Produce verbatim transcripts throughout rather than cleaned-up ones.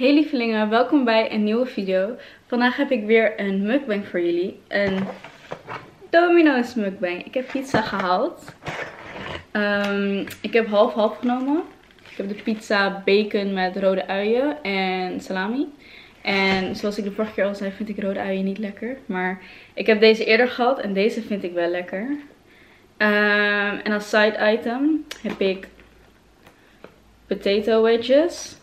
Hey lievelingen, welkom bij een nieuwe video. Vandaag heb ik weer een mukbang voor jullie. Een Domino's mukbang. Ik heb pizza gehaald. Um, ik heb half-half genomen. Ik heb de pizza bacon met rode uien en salami. En zoals ik de vorige keer al zei, vind ik rode uien niet lekker. Maar ik heb deze eerder gehad en deze vind ik wel lekker. Um, en als side item heb ik potato wedges.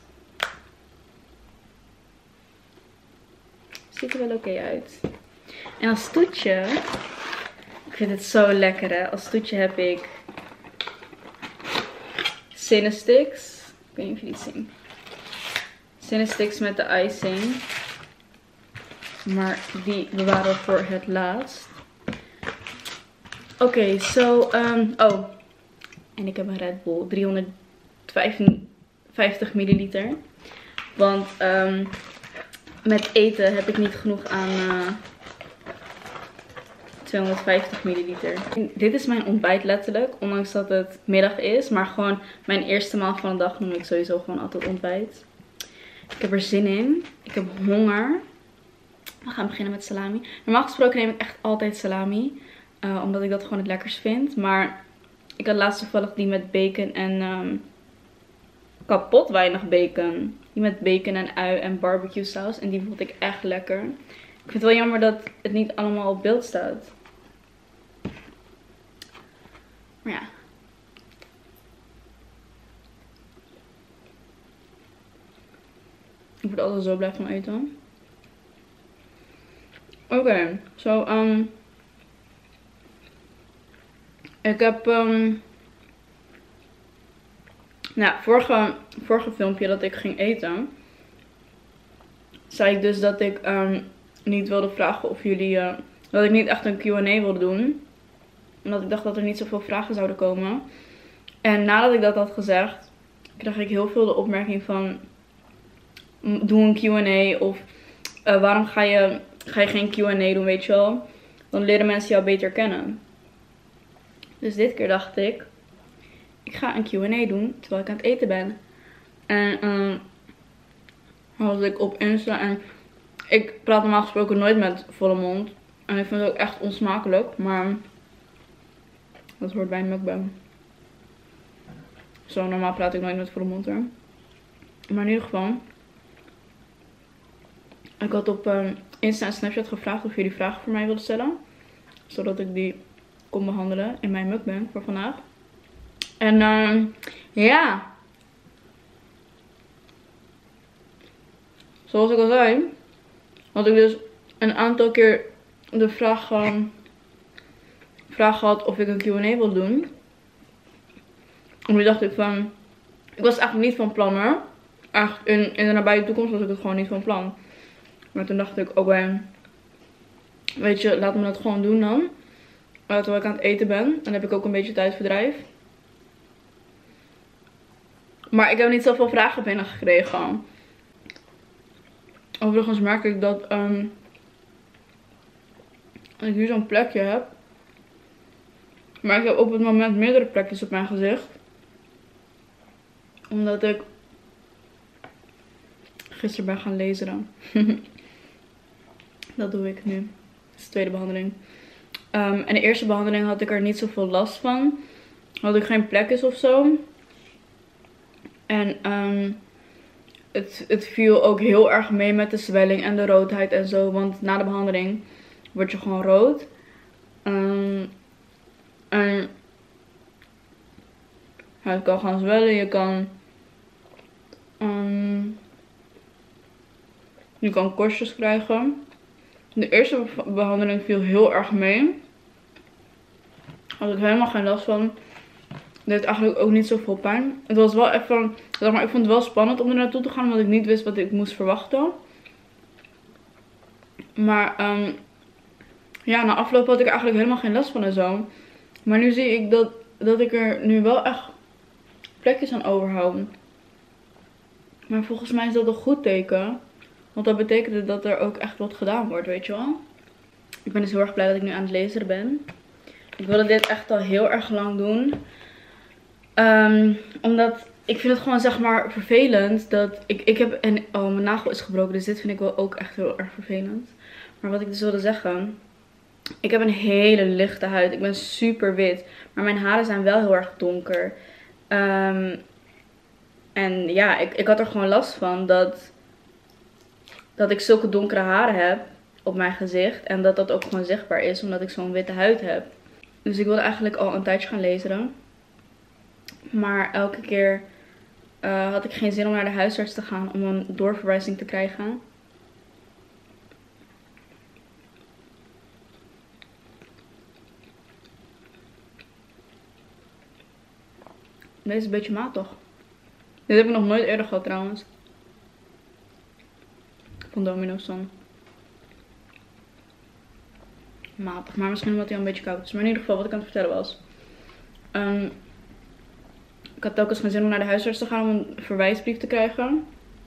Ziet er wel oké okay uit. En als toetje, ik vind het zo lekker hè. Als toetje heb ik Cinnasticks. Ik weet niet of jullie het zien. Cinnasticks met de icing. Maar die bewaren we voor het laatst. Oké, okay, so, um, oh. En ik heb een Red Bull. driehonderdvijftig milliliter. Want, um, met eten heb ik niet genoeg aan uh, tweehonderdvijftig milliliter. Dit is mijn ontbijt letterlijk. Ondanks dat het middag is. Maar gewoon mijn eerste maal van de dag noem ik sowieso gewoon altijd ontbijt. Ik heb er zin in. Ik heb honger. We gaan beginnen met salami. Normaal gesproken neem ik echt altijd salami. Uh, omdat ik dat gewoon het lekkerst vind. Maar ik had laatst toevallig die met bacon en um, kapot weinig bacon. Die met bacon en ui en barbecue saus. En die vond ik echt lekker. Ik vind het wel jammer dat het niet allemaal op beeld staat. Maar ja. Ik word altijd zo blij van eten. Oké. Okay, zo so, um, ik heb um, nou, vorige, vorige filmpje dat ik ging eten, zei ik dus dat ik um, niet wilde vragen of jullie, uh, dat ik niet echt een Q en A wilde doen. Omdat ik dacht dat er niet zoveel vragen zouden komen. En nadat ik dat had gezegd, kreeg ik heel veel de opmerking van, doe een Q en A of uh, waarom ga je, ga je geen Q en A doen, weet je wel. Dan leren mensen jou beter kennen. Dus dit keer dacht ik, ik ga een Q en A doen terwijl ik aan het eten ben. En um, had ik op Insta en ik praat normaal gesproken nooit met volle mond. En ik vind het ook echt onsmakelijk, maar dat hoort bij een mukbang. Zo normaal praat ik nooit met volle mond hoor. Maar in ieder geval, ik had op um, Insta en Snapchat gevraagd of jullie vragen voor mij wilden stellen. Zodat ik die kon behandelen in mijn mukbang voor vandaag. En uh, ja. Zoals ik al zei, had ik dus een aantal keer de vraag, um, vraag gehad of ik een Q en A wilde doen. En nu dacht ik van, ik was eigenlijk niet van plan hoor. Echt in, in de nabije toekomst was ik het gewoon niet van plan. Maar toen dacht ik, oké, okay, weet je, laten we dat gewoon doen dan. Uh, terwijl ik aan het eten ben. Dan heb ik ook een beetje tijdverdrijf. Maar ik heb niet zoveel vragen binnengekregen. Overigens merk ik dat um, ik hier zo'n plekje heb. Maar ik heb op het moment meerdere plekjes op mijn gezicht. Omdat ik gisteren ben gaan laseren. Dat doe ik nu. Dat is de tweede behandeling. Um, en de eerste behandeling had ik er niet zoveel last van. Had ik geen plekjes of zo. En um, het, het viel ook heel erg mee met de zwelling en de roodheid en zo. Want na de behandeling word je gewoon rood. Um, en ja, het kan gaan zwellen. Je kan, um, je kan korstjes krijgen. De eerste behandeling viel heel erg mee. Had ik helemaal geen last van. Deed eigenlijk ook niet zoveel pijn. Het was wel even, zeg maar, ik vond het wel spannend om er naartoe te gaan. Omdat ik niet wist wat ik moest verwachten. Maar um, ja, na afloop had ik er eigenlijk helemaal geen last van en zo. Maar nu zie ik dat, dat ik er nu wel echt plekjes aan overhoud. Maar volgens mij is dat een goed teken. Want dat betekent dat er ook echt wat gedaan wordt, weet je wel. Ik ben dus heel erg blij dat ik nu aan het lezen ben. Ik wilde dit echt al heel erg lang doen. Um, omdat ik vind het gewoon zeg maar vervelend dat ik, ik heb, en oh mijn nagel is gebroken, dus dit vind ik wel ook echt heel erg vervelend. Maar wat ik dus wilde zeggen, ik heb een hele lichte huid, ik ben super wit, maar mijn haren zijn wel heel erg donker. Um, en ja, ik, ik had er gewoon last van dat, dat ik zulke donkere haren heb op mijn gezicht en dat dat ook gewoon zichtbaar is omdat ik zo'n witte huid heb. Dus ik wilde eigenlijk al een tijdje gaan laseren. Maar elke keer uh, had ik geen zin om naar de huisarts te gaan om een doorverwijzing te krijgen. Deze is een beetje matig. Dit heb ik nog nooit eerder gehad trouwens. Van Domino's dan. Matig. Maar misschien omdat hij al een beetje koud is. Maar in ieder geval wat ik aan het vertellen was. Um, ik had telkens geen zin om naar de huisarts te gaan om een verwijsbrief te krijgen.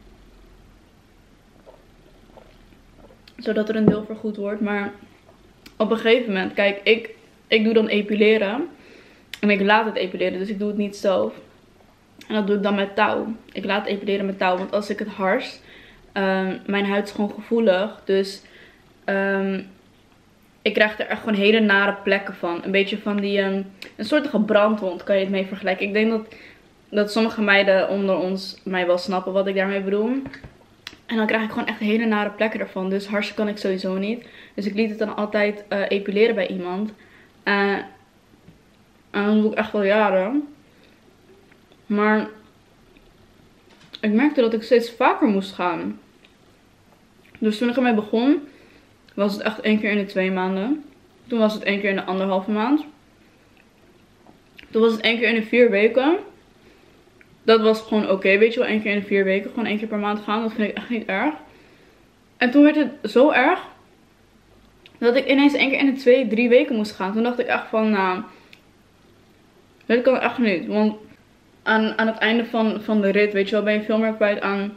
Zodat er een deel vergoed wordt. Maar op een gegeven moment, kijk, ik, ik doe dan epileren. En ik laat het epileren, dus ik doe het niet zelf. En dat doe ik dan met touw. Ik laat het epileren met touw, want als ik het hars, um, mijn huid is gewoon gevoelig. Dus um, ik krijg er echt gewoon hele nare plekken van. Een beetje van die, um, een soort brandwond kan je het mee vergelijken. Ik denk dat, dat sommige meiden onder ons mij wel snappen wat ik daarmee bedoel. En dan krijg ik gewoon echt hele nare plekken ervan. Dus harsen kan ik sowieso niet. Dus ik liet het dan altijd uh, epileren bij iemand. Uh, en dat doe ik echt wel jaren. Maar ik merkte dat ik steeds vaker moest gaan. Dus toen ik ermee begon, was het echt één keer in de twee maanden. Toen was het één keer in de anderhalve maand. Toen was het één keer in de vier weken. Dat was gewoon oké, okay, weet je wel. Één keer in de vier weken. Gewoon één keer per maand gaan. Dat vind ik echt niet erg. En toen werd het zo erg dat ik ineens één keer in de twee, drie weken moest gaan. Toen dacht ik echt van, nou, dit kan echt niet. Want aan, aan het einde van, van de rit, weet je wel, ben je veel meer kwijt aan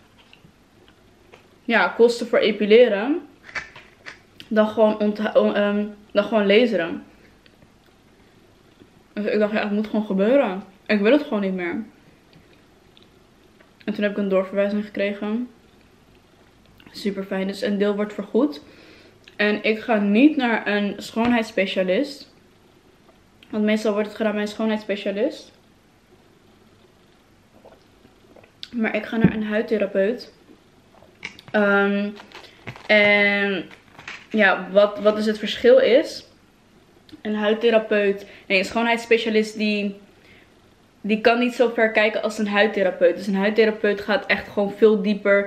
ja, kosten voor epileren. Dan gewoon, um, dan gewoon laseren. Dus ik dacht, ja, het moet gewoon gebeuren. Ik wil het gewoon niet meer. En toen heb ik een doorverwijzing gekregen. Super fijn. Dus een deel wordt vergoed. En ik ga niet naar een schoonheidsspecialist. Want meestal wordt het gedaan bij een schoonheidsspecialist. Maar ik ga naar een huidtherapeut. Um, en ja, wat, wat dus het verschil is. Een huidtherapeut, nee, een schoonheidsspecialist die, die kan niet zo ver kijken als een huidtherapeut. Dus een huidtherapeut gaat echt gewoon veel dieper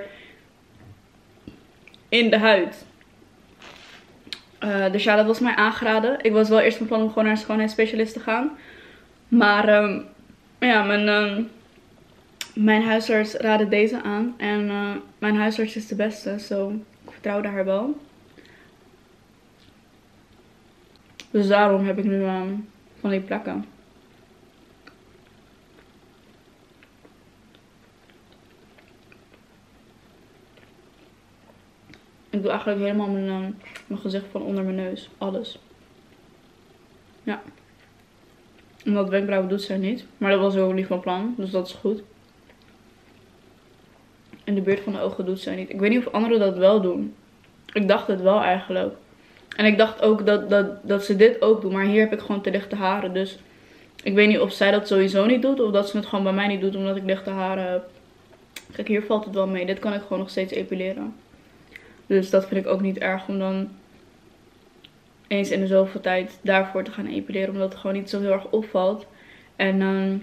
in de huid. Uh, dus ja, dat was mij aangeraden. Ik was wel eerst van plan om gewoon naar een schoonheidsspecialist te gaan. Maar um, ja, mijn, um, mijn huisarts raadde deze aan. En uh, mijn huisarts is de beste, zo ik vertrouwde haar wel. Dus daarom heb ik nu um, van die plekken. Ik doe eigenlijk helemaal mijn, um, mijn gezicht van onder mijn neus. Alles. Ja. Omdat wenkbrauwen doet zij niet. Maar dat was ook niet van plan. Dus dat is goed. En de buurt van de ogen doet zij niet. Ik weet niet of anderen dat wel doen. Ik dacht het wel eigenlijk. En ik dacht ook dat, dat, dat ze dit ook doen. Maar hier heb ik gewoon te lichte haren. Dus ik weet niet of zij dat sowieso niet doet. Of dat ze het gewoon bij mij niet doet omdat ik lichte haren heb. Kijk, hier valt het wel mee. Dit kan ik gewoon nog steeds epileren. Dus dat vind ik ook niet erg om dan eens in de zoveel tijd daarvoor te gaan epileren. Omdat het gewoon niet zo heel erg opvalt. En um,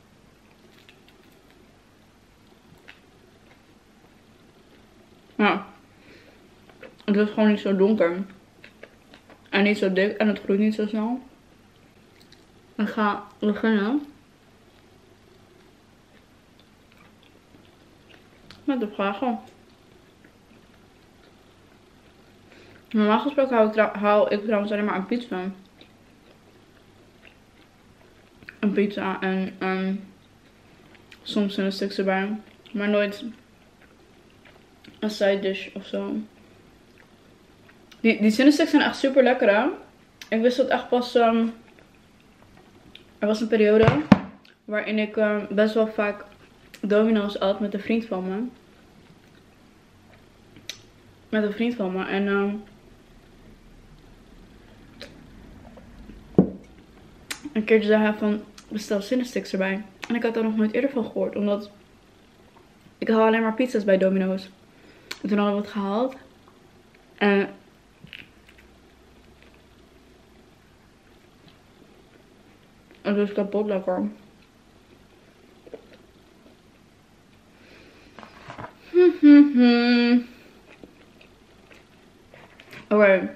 ja. Het is gewoon niet zo donker. En niet zo dik. En het groeit niet zo snel. Ik ga beginnen met de vragen. Normaal gesproken hou ik, hou ik trouwens alleen maar een pizza. Een pizza en um, soms een stuk erbij. Maar nooit een side dish of zo. Die, die cinnasticks zijn echt super lekker, hè? Ik wist dat echt pas... Um, er was een periode Waarin ik uh, best wel vaak Domino's at met een vriend van me. Met een vriend van me. En uh, een keertje zei hij van, bestel Cinnasticks erbij. En ik had daar nog nooit eerder van gehoord. Omdat ik haal alleen maar pizza's bij Domino's. En toen hadden we het gehaald. En het is kapot lekker. Oké. Okay.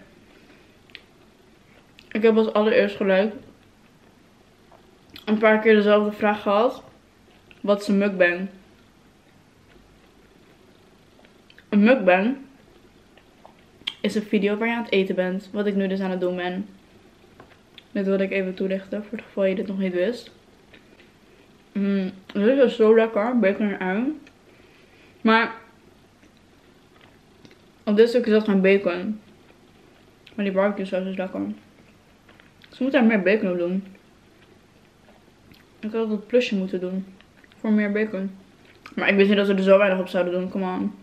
Ik heb als allereerst gelijk een paar keer dezelfde vraag gehad. Wat is een mukbang? Een mukbang is een video waar je aan het eten bent. Wat ik nu dus aan het doen ben. Dit wilde ik even toelichten. Voor het geval je dit nog niet wist. Mm, dit is dus zo lekker. Bacon en ui. Maar op dit stukje zat geen bacon. Maar die barbecue saus is lekker. Ze moeten er meer bacon op doen. Ik had het plusje moeten doen. Voor meer bacon. Maar ik wist niet dat ze er zo weinig op zouden doen. Come on.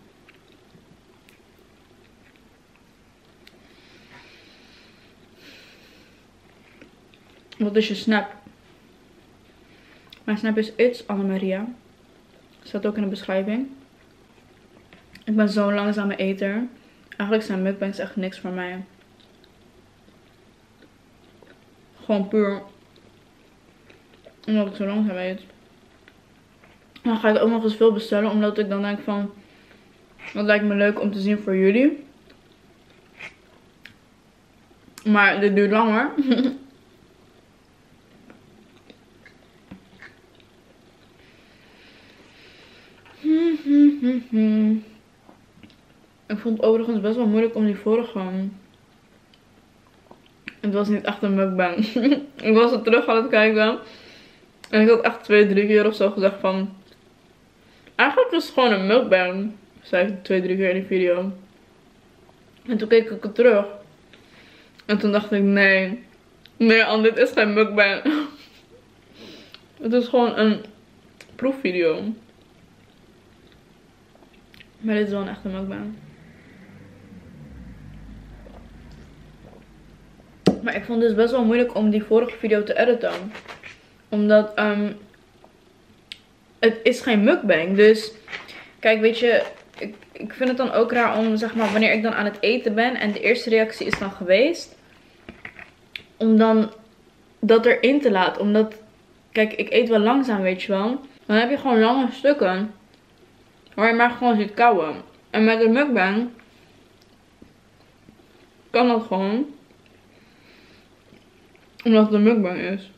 Wat is je snap? Mijn snap is It's Annemaria. Staat ook in de beschrijving. Ik ben zo'n langzame eter. Eigenlijk zijn mukbangs echt niks voor mij. Gewoon puur omdat ik zo langzaam eet. Dan ga ik ook nog eens veel bestellen. Omdat ik dan denk van, dat lijkt me leuk om te zien voor jullie. Maar dit duurt langer. Ik vond het overigens best wel moeilijk om die vorige. Het was niet echt een mukbang. Ik was er terug aan het kijken. En ik had echt twee, drie keer of zo gezegd van, eigenlijk was het gewoon een mukbang. Zei ik twee, drie keer in die video. En toen keek ik het terug. En toen dacht ik, nee. Nee, Anne, dit is geen mukbang. Het is gewoon een proefvideo. Maar dit is wel een echte mukbang. Maar ik vond het dus best wel moeilijk om die vorige video te editen. Omdat um, het is geen mukbang. Dus kijk, weet je, ik, ik vind het dan ook raar om, zeg maar, wanneer ik dan aan het eten ben en de eerste reactie is dan geweest, om dan dat erin te laten. Omdat, kijk, ik eet wel langzaam, weet je wel. Dan heb je gewoon lange stukken waar je maar gewoon ziet kauwen. En met een mukbang kan dat gewoon. Omdat het een mukbang is.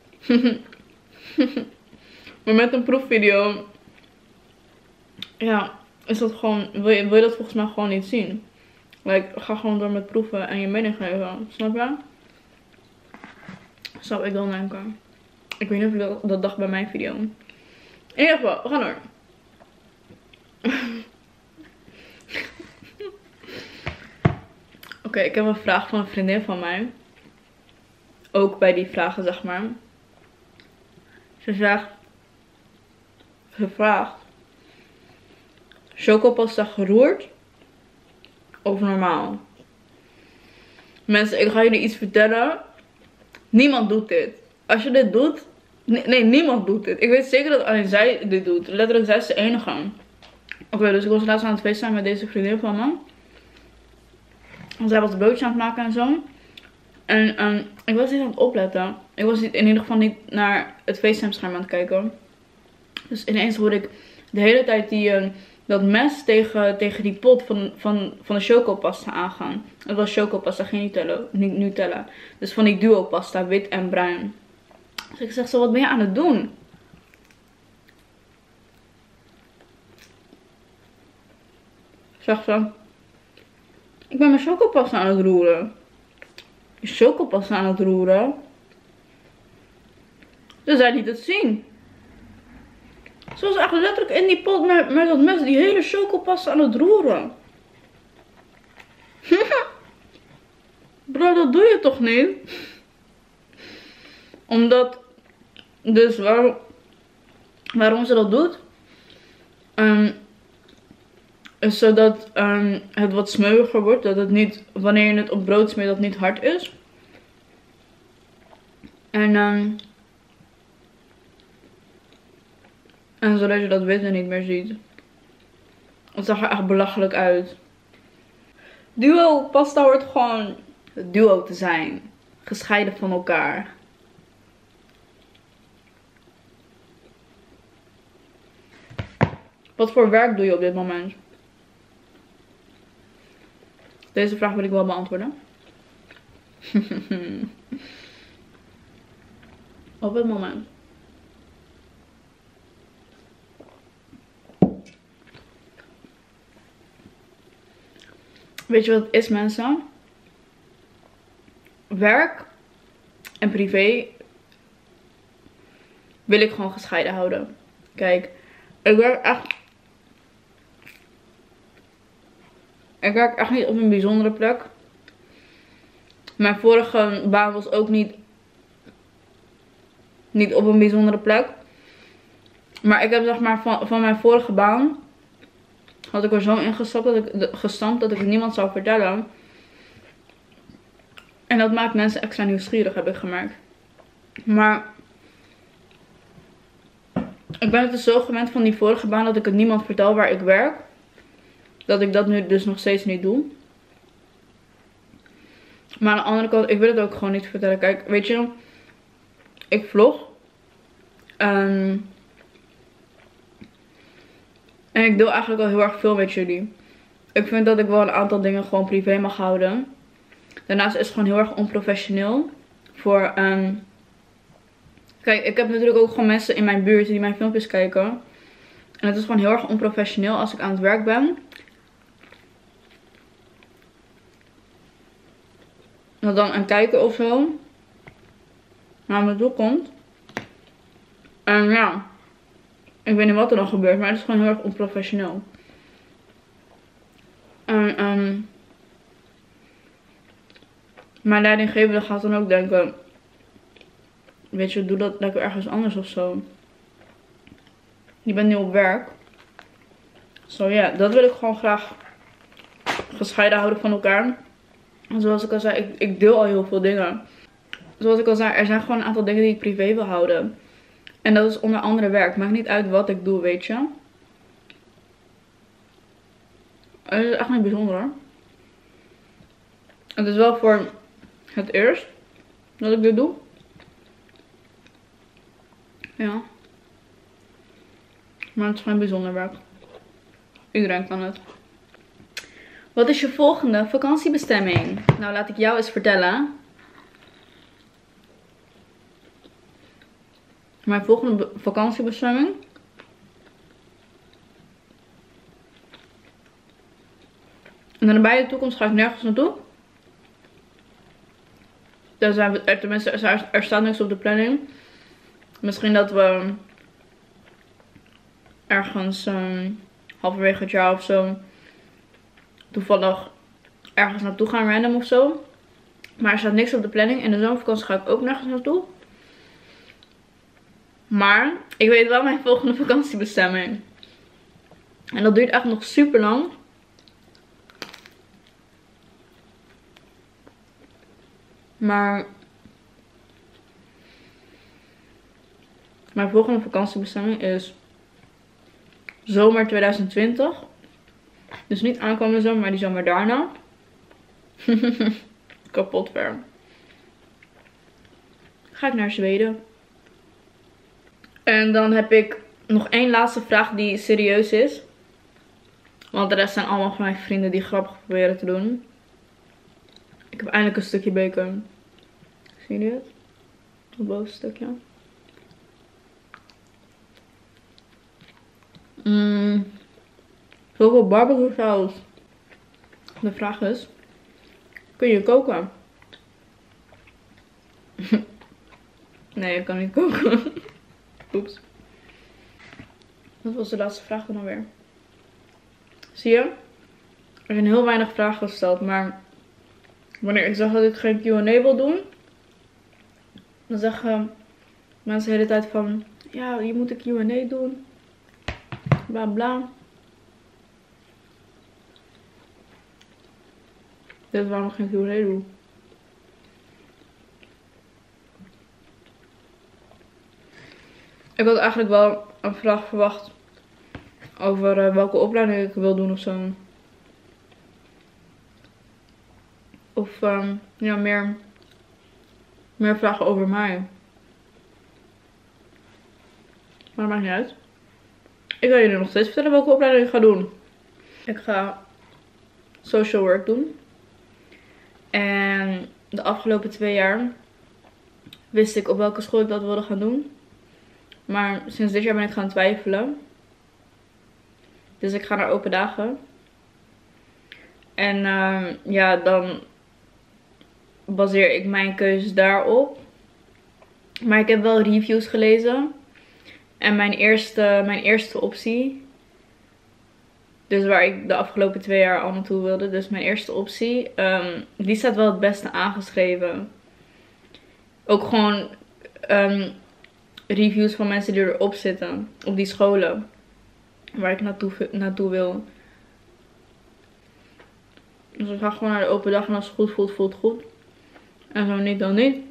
Maar met een proefvideo, ja, is dat gewoon, wil je, wil je dat volgens mij gewoon niet zien. Like, ga gewoon door met proeven en je mening geven. Snap je? Zou ik dan denken. Ik weet niet of ik dat, dat dacht bij mijn video. In ieder geval, we gaan door. Oké, okay, ik heb een vraag van een vriendin van mij. Ook bij die vragen, zeg maar. Ze zegt, ze vraagt, chocopasta geroerd of normaal? Mensen, ik ga jullie iets vertellen. Niemand doet dit. Als je dit doet, nee, nee niemand doet dit. Ik weet zeker dat alleen zij dit doet. Letterlijk, zij is de enige. Oké, okay, dus ik was laatst aan het feesten met deze vriendin van me. En zij was het broodje aan het maken en zo. En um, ik was niet aan het opletten. Ik was niet, in ieder geval niet naar het FaceTime-scherm aan het kijken. Dus ineens hoorde ik de hele tijd die, uh, dat mes tegen, tegen die pot van, van, van de chocopasta aangaan. Het was chocopasta, geen Nutella, niet Nutella. Dus van die duo pasta, wit en bruin. Dus ik zeg zo, wat ben je aan het doen? Zegt ze, ik ben mijn chocopasta aan het roeren. Chocopasta aan het roeren. Ze zei niet het zien. Ze was echt letterlijk in die pot met, met dat mes die hele chocopasta aan het roeren. Bro, dat doe je toch niet? Omdat dus wel Waarom ze dat doet? Um, is zodat um, het wat smeuiger wordt. Dat het niet, wanneer je het op brood smeert, dat het niet hard is. En, um, en zodat je dat witte niet meer ziet. Het zag er echt belachelijk uit. Duo pasta hoort gewoon duo te zijn. Gescheiden van elkaar. Wat voor werk doe je op dit moment? Deze vraag wil ik wel beantwoorden. Op het moment. Weet je wat het is, mensen? Werk en privé wil ik gewoon gescheiden houden. Kijk, ik werk echt... Ik werk echt niet op een bijzondere plek. Mijn vorige baan was ook niet, niet op een bijzondere plek. Maar ik heb zeg maar van, van mijn vorige baan... had ik er zo in gestapt dat ik, gestampt dat ik het niemand zou vertellen. En dat maakt mensen extra nieuwsgierig, heb ik gemerkt. Maar... ik ben het dus zo gewend van die vorige baan dat ik het niemand vertel waar ik werk. Dat ik dat nu dus nog steeds niet doe. Maar aan de andere kant, ik wil het ook gewoon niet vertellen. Kijk, weet je, ik vlog. Um, en ik deel eigenlijk al heel erg veel met jullie. Ik vind dat ik wel een aantal dingen gewoon privé mag houden. Daarnaast is het gewoon heel erg onprofessioneel. Voor, um, kijk, ik heb natuurlijk ook gewoon mensen in mijn buurt die mijn filmpjes kijken. En het is gewoon heel erg onprofessioneel als ik aan het werk ben. Dat dan een kijker of zo naar me toe komt. En ja, ik weet niet wat er dan gebeurt, maar het is gewoon heel erg onprofessioneel. En um, mijn leidinggevende gaat dan ook denken, weet je, doe dat lekker ergens anders of zo. Je bent nu op werk. Zo ja, dat wil ik gewoon graag gescheiden houden van elkaar. Zoals ik al zei, ik, ik deel al heel veel dingen. Zoals ik al zei, er zijn gewoon een aantal dingen die ik privé wil houden. En dat is onder andere werk. Maakt niet uit wat ik doe, weet je. Het is echt niet bijzonder hoor. Het is wel voor het eerst dat ik dit doe. Ja. Maar het is gewoon bijzonder werk. Iedereen kan het. Wat is je volgende vakantiebestemming? Nou, laat ik jou eens vertellen. Mijn volgende vakantiebestemming in de nabije toekomst ga ik nergens naartoe. Daar zijn we, er, tenminste, er, er staat niks op de planning. Misschien dat we ergens um, halverwege het jaar of zo toevallig ergens naartoe gaan, random of zo. Maar er staat niks op de planning. In de zomervakantie ga ik ook nergens naartoe. Maar ik weet wel mijn volgende vakantiebestemming. En dat duurt echt nog super lang. Maar mijn volgende vakantiebestemming is zomer twintig twintig. Dus niet aankomende zomer, maar die zomer daarna. Kapot ver. Ga ik naar Zweden. En dan heb ik nog één laatste vraag die serieus is. Want de rest zijn allemaal van mijn vrienden die grappig proberen te doen. Ik heb eindelijk een stukje bacon. Zie je het? Het bovenste stukje. Mmm. Zoveel barbecue saus. De vraag is, kun je koken? Nee, ik kan niet koken. Oeps. Dat was de laatste vraag dan weer. Zie je? Er zijn heel weinig vragen gesteld, maar wanneer ik zeg dat ik geen Q en A wil doen, dan zeggen mensen de hele tijd van, ja, je moet een Q en A doen. Bla bla. Dit is waarom ik geen Q en A doe. Ik had eigenlijk wel een vraag verwacht over uh, welke opleiding ik wil doen of zo. Of um, ja, meer, meer vragen over mij. Maar dat maakt niet uit. Ik wil jullie nog steeds vertellen welke opleiding ik ga doen. Ik ga social work doen. En de afgelopen twee jaar wist ik op welke school ik dat wilde gaan doen. Maar sinds dit jaar ben ik gaan twijfelen. Dus ik ga naar open dagen. En uh, ja, dan baseer ik mijn keuzes daarop. Maar ik heb wel reviews gelezen. En mijn eerste, mijn eerste optie, dus waar ik de afgelopen twee jaar al naartoe wilde, dus mijn eerste optie, um, die staat wel het beste aangeschreven. Ook gewoon um, reviews van mensen die erop zitten, op die scholen, waar ik naartoe, naartoe wil. Dus ik ga gewoon naar de open dag en als het goed voelt, voelt het goed. En zo niet, dan niet.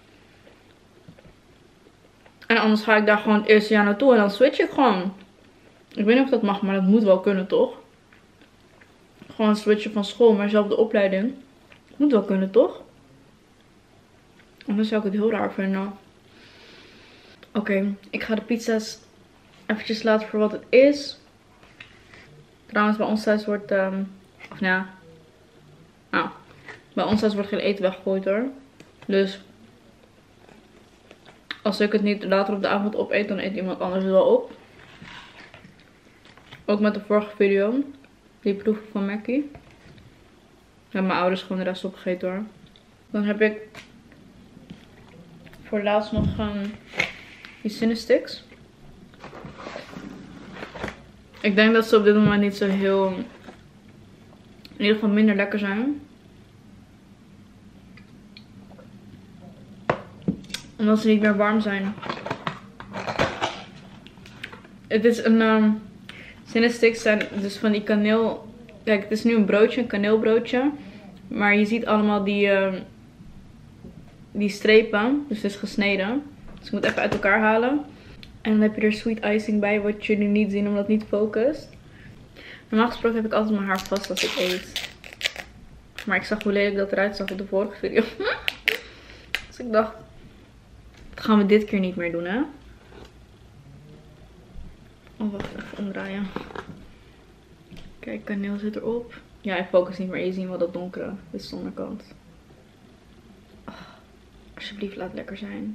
En anders ga ik daar gewoon het eerste jaar naartoe en dan switch ik gewoon. Ik weet niet of dat mag, maar dat moet wel kunnen, toch? Gewoon switchen van school, maar zelf de opleiding. Moet wel kunnen, toch? Anders zou ik het heel raar vinden. Oké, okay, ik ga de pizza's eventjes laten voor wat het is. Trouwens, bij ons thuis wordt... Um, of nou ja. Nou, bij ons thuis wordt geen eten weggegooid hoor. Dus... als ik het niet later op de avond opeet, dan eet iemand anders het wel op. Ook met de vorige video. Die proeven van Mackie. Hebben mijn ouders gewoon de rest opgegeten hoor. Dan heb ik voor laatst nog um, die Cinesticks. Ik denk dat ze op dit moment niet zo heel... in ieder geval minder lekker zijn. Omdat ze niet meer warm zijn. Het is een... Um, Cinesticks zijn dus van die kaneel... Kijk, het is nu een broodje, een kaneelbroodje. Maar je ziet allemaal die... Uh, die strepen. Dus het is gesneden. Dus ik moet even uit elkaar halen. En dan heb je er sweet icing bij. Wat jullie niet zien omdat het niet focust. Normaal gesproken heb ik altijd mijn haar vast als ik eet. Maar ik zag hoe lelijk dat eruit zag op de vorige video. Dus ik dacht... dat gaan we dit keer niet meer doen, hè? Oh, wacht. Even omdraaien. Kijk, kaneel zit erop. Ja, hij focust niet meer. Je ziet wel dat donkere. Dit is de onderkant. Oh, alsjeblieft, laat het lekker zijn.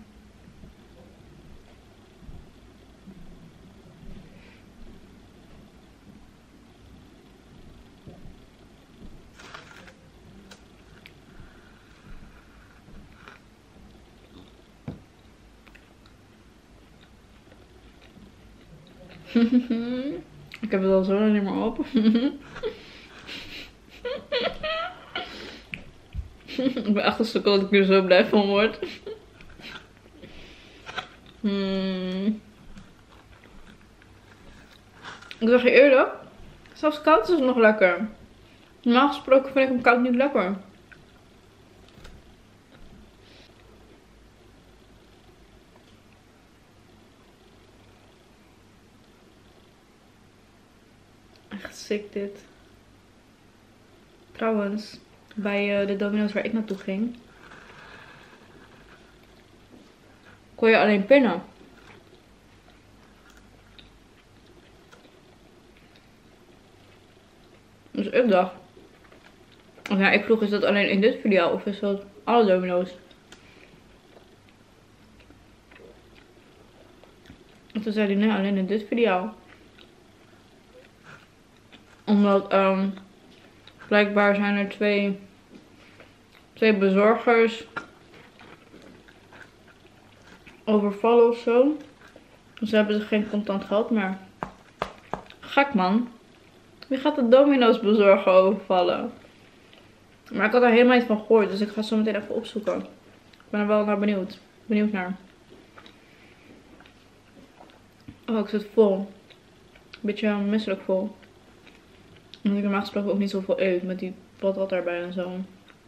Ik heb het al zo lang niet meer op. Ik ben echt een sukkel dat ik er zo blij van word. Hmm. Ik zeg je eerlijk, zelfs koud is het nog lekker. Normaal gesproken vind ik hem koud niet lekker. Echt sick dit. Trouwens, bij uh, de Domino's waar ik naartoe ging, kon je alleen pinnen. Dus ik dacht, of ja, ik vroeg is dat alleen in dit filiaal of is dat alle Domino's? En toen zei hij nee, alleen in dit filiaal. Omdat um, blijkbaar zijn er twee, twee bezorgers overvallen of zo. Dus hebben ze geen contant geld meer. Gek man. Wie gaat de Domino's bezorger overvallen? Maar ik had er helemaal niet van gehoord. Dus ik ga zo meteen even opzoeken. Ik ben er wel naar benieuwd. Benieuwd naar. Oh, ik zit vol. Een beetje misselijk vol. Omdat ik normaal gesproken ook niet zoveel eet. Met die patat erbij en zo.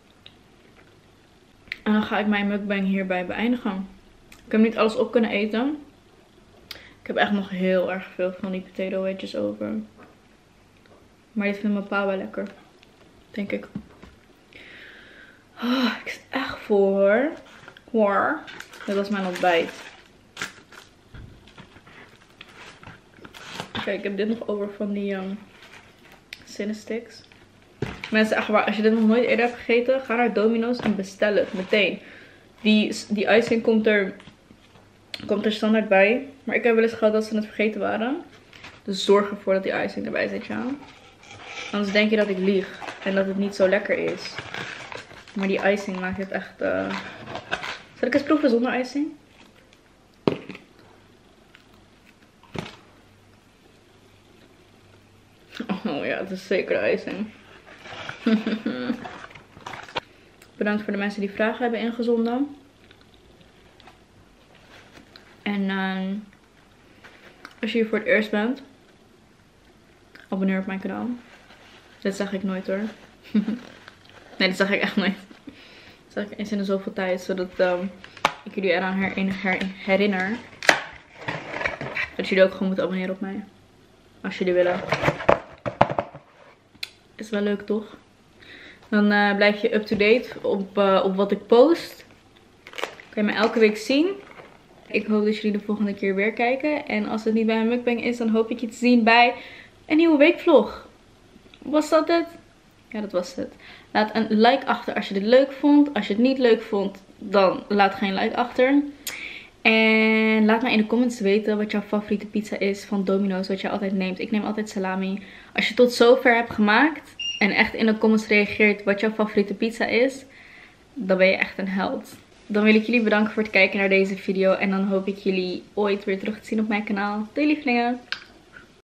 En dan ga ik mijn mukbang hierbij beëindigen. Ik heb niet alles op kunnen eten. Ik heb echt nog heel erg veel van die potato wedges over. Maar dit vindt mijn pa wel lekker. Denk ik. Oh, ik zit echt vol hoor. Hoor. Dit was mijn ontbijt. Kijk, ik heb dit nog over van die um, Cinesticks. Mensen, echt waar, als je dit nog nooit eerder hebt gegeten, ga naar Domino's en bestel het meteen. Die, die icing komt er, komt er standaard bij. Maar ik heb wel eens gehad dat ze het vergeten waren. Dus zorg ervoor dat die icing erbij zit, ja. Anders denk je dat ik lieg en dat het niet zo lekker is. Maar die icing maakt het echt... Uh... Zal ik eens proeven zonder icing? Oh ja, het is zeker icing. Bedankt voor de mensen die vragen hebben ingezonden. En uh, als je hier voor het eerst bent, abonneer op mijn kanaal. Dit zeg ik nooit hoor. Nee, dat zeg ik echt nooit. Dat zeg ik eens in de zoveel tijd, zodat um, ik jullie eraan her her herinner. Dat jullie ook gewoon moeten abonneren op mij. Als jullie willen. Is wel leuk toch? Dan uh, blijf je up-to-date op, uh, op wat ik post. Kan je me elke week zien. Ik hoop dat jullie de volgende keer weer kijken. En als het niet bij een mukbang is, dan hoop ik je te zien bij een nieuwe weekvlog. Was dat het? Ja, dat was het. Laat een like achter als je dit leuk vond. Als je het niet leuk vond, dan laat geen like achter. En laat mij in de comments weten wat jouw favoriete pizza is van Domino's. Wat je altijd neemt. Ik neem altijd salami. Als je tot zover hebt gemaakt en echt in de comments reageert wat jouw favoriete pizza is, dan ben je echt een held. Dan wil ik jullie bedanken voor het kijken naar deze video. En dan hoop ik jullie ooit weer terug te zien op mijn kanaal. Doei lievelingen!